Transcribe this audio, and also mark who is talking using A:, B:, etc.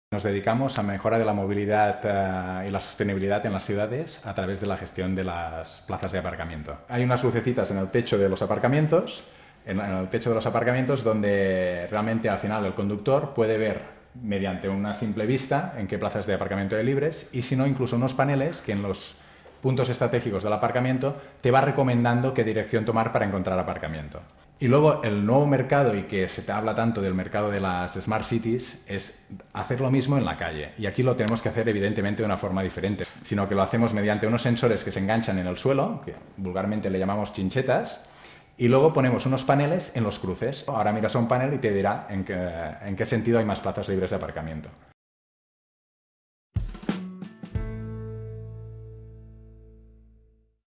A: Nos dedicamos a mejora de la movilidad y la sostenibilidad en las ciudades a través de la gestión de las plazas de aparcamiento. Hay unas lucecitas en el techo de los aparcamientos, donde realmente al final el conductor puede ver mediante una simple vista en qué plazas de aparcamiento hay libres y si no incluso unos paneles que en los puntos estratégicos del aparcamiento te va recomendando qué dirección tomar para encontrar aparcamiento. Y luego el nuevo mercado, y que se te habla tanto del mercado de las Smart Cities, es hacer lo mismo en la calle. Y aquí lo tenemos que hacer evidentemente de una forma diferente, sino que lo hacemos mediante unos sensores que se enganchan en el suelo, que vulgarmente le llamamos chinchetas, y luego ponemos unos paneles en los cruces. Ahora miras a un panel y te dirá en qué sentido hay más plazas libres de aparcamiento.